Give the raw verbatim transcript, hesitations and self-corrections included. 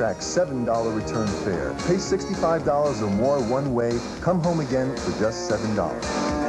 exact seven dollar return fare. Pay sixty-five dollars or more one way, come home again for just seven dollars.